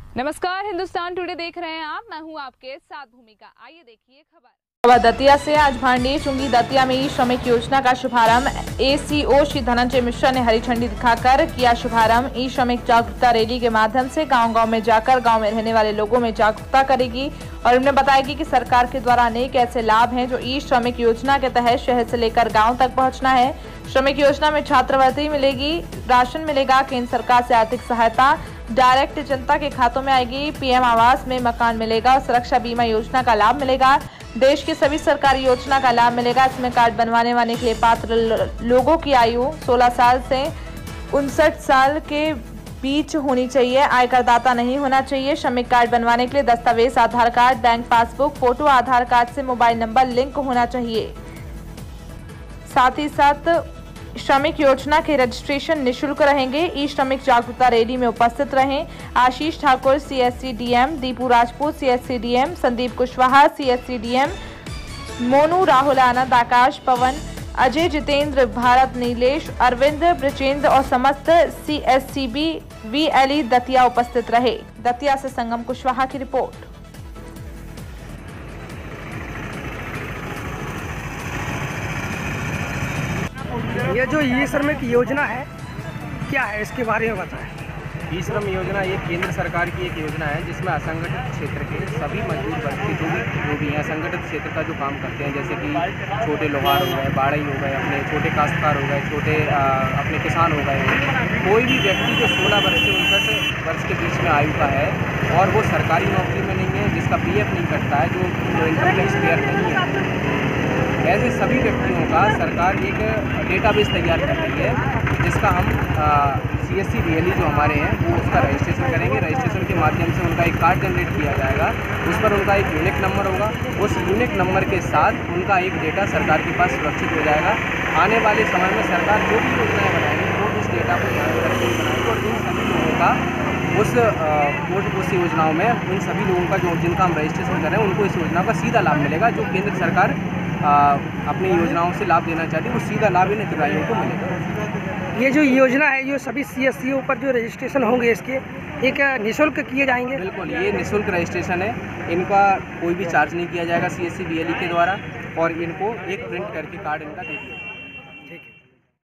नमस्कार, हिंदुस्तान टुडे देख रहे हैं आप। मैं हूं आपके साथ भूमिका। आइए देखिए खबर। दतिया से आज भांडेर चुंगी दतिया में ई श्रमिक योजना का शुभारंभ एसीओ श्री धनंजय मिश्रा ने हरी झंडी दिखाकर किया शुभारंभ। ई श्रमिक जागरूकता रैली के माध्यम से गांव-गांव में जाकर गांव में रहने वाले लोगों में जागरूकता करेगी और उन्हें बताएगी कि सरकार के द्वारा अनेक ऐसे लाभ हैं जो ई श्रमिक योजना के तहत शहर से लेकर गाँव तक पहुँचना है। श्रमिक योजना में छात्रवृत्ति मिलेगी, राशन मिलेगा, केंद्र सरकार से आर्थिक सहायता डायरेक्ट जनता के खातों में आएगी, पीएम आवास में मकान मिलेगा और सुरक्षा बीमा योजना का लाभ मिलेगा। देश की सभी सरकारी योजना का लाभ मिलेगा। इसमें कार्ड बनवाने के लिए पात्र लोगों की आयु 16 साल से 59 साल के बीच होनी चाहिए। आयकरदाता नहीं होना चाहिए। श्रमिक कार्ड बनवाने के लिए दस्तावेज Aadhaar card, bank passbook, photo, Aadhaar card से मोबाइल नंबर लिंक होना चाहिए। साथ ही साथ श्रमिक योजना के रजिस्ट्रेशन निशुल्क रहेंगे। ई श्रमिक जागरूकता रैली में उपस्थित रहें Ashish Thakur CSC DM, Dipu Rajput CSC DM, Sandeep Kushwaha CSC DM, Monu, Rahul Anand, Akash, Pawan, Ajay, Jitendra, Bharat, Nilesh, Arvind, Brajendra और समस्त सीएससीबी वीएलई दतिया उपस्थित रहे। दतिया से संगम कुशवाहा की रिपोर्ट। ये जो ई श्रमिक योजना है क्या है, इसके बारे में बताएं। ई श्रम योजना ये केंद्र सरकार की एक योजना है जिसमें असंगठित क्षेत्र के सभी मजदूर वर्ग के जो भी हैं असंगठित क्षेत्र का जो काम करते हैं, जैसे कि छोटे लोहार हो गए, बाड़ई हो गए, अपने छोटे काश्तकार हो गए, छोटे अपने किसान हो गए, कोई भी व्यक्ति जो 16 वर्ष से 59 वर्ष के बीच में आयु का है और वो सरकारी नौकरी में नहीं है, जिसका पीएफ नहीं कटता है, जो इनकम टैक्स पेयर नहीं है, ऐसे सभी व्यक्तियों का सरकार एक डेटाबेस तैयार कर रही है जिसका हम सीएससी वीएलई जो हमारे हैं वो उसका रजिस्ट्रेशन करेंगे। रजिस्ट्रेशन के माध्यम से उनका एक कार्ड जनरेट किया जाएगा, उस पर उनका एक यूनिक नंबर होगा। उस यूनिक नंबर के साथ उनका एक डेटा सरकार के पास सुरक्षित हो जाएगा। आने वाले समय में सरकार जो भी योजनाएँ बनाएगी वो इस डेटा को ध्यान में रखते हुए बनाएगी और इन सभी लोगों का उस योजनाओं में उन सभी लोगों का जो जिनका हम रजिस्ट्रेशन कर रहे हैं उनको इस योजना का सीधा लाभ मिलेगा। जो केंद्र सरकार अपनी योजनाओं से लाभ देना चाहती है वो सीधा लाभ इन हितग्राहियों को मिलेगा। ये जो योजना है, ये सभी सीएससीओ पर जो रजिस्ट्रेशन होंगे इसके एक निःशुल्क किए जाएंगे। बिल्कुल, ये निःशुल्क रजिस्ट्रेशन है, इनका कोई भी चार्ज नहीं किया जाएगा सीएससी वीएलई के द्वारा और इनको एक प्रिंट करके कार्ड इनका दे दिया।